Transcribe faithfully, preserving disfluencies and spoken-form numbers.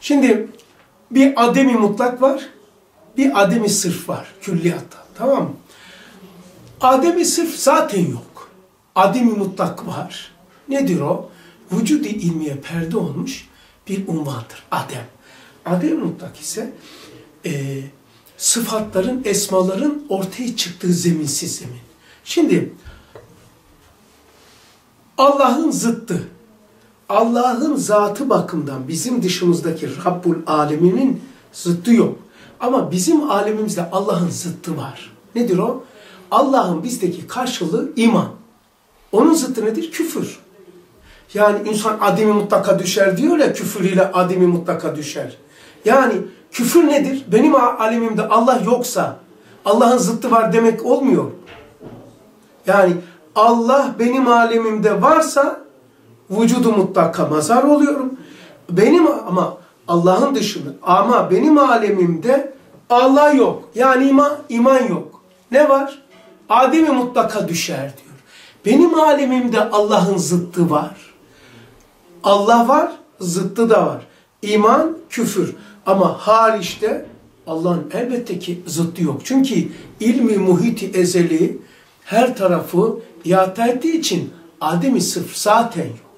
Şimdi bir ademi mutlak var, bir ademi sırf var külliyatta, tamam mı? Ademi sırf zaten yok. Ademi mutlak var. Nedir o? Vücud-i ilmiye perde olmuş bir unvandır. Adem. Adem mutlak ise e, sıfatların, esmaların ortaya çıktığı zeminsiz zemin. Şimdi Allah'ın zıttı, Allah'ın zatı bakımından bizim dışımızdaki Rabbul Alemin'in zıttı yok. Ama bizim alemimizde Allah'ın zıttı var. Nedir o? Allah'ın bizdeki karşılığı iman. Onun zıttı nedir? Küfür. Yani insan ademi mutlaka düşer diyor ya, küfür ile ademi mutlaka düşer. Yani küfür nedir? Benim alemimde Allah yoksa Allah'ın zıttı var demek olmuyor. Yani Allah benim alemimde varsa vücudu mutlaka mazhar oluyorum. Benim ama Allah'ın dışında ama benim alemimde Allah yok. Yani iman, iman yok. Ne var? Ademi mutlaka düşer diyor. Benim alemimde Allah'ın zıttı var. Allah var, zıttı da var. İman, küfür. Ama hariçte Allah'ın elbette ki zıttı yok. Çünkü ilmi muhiti ezeli her tarafı ihata ettiği için ademi sırf zaten yok.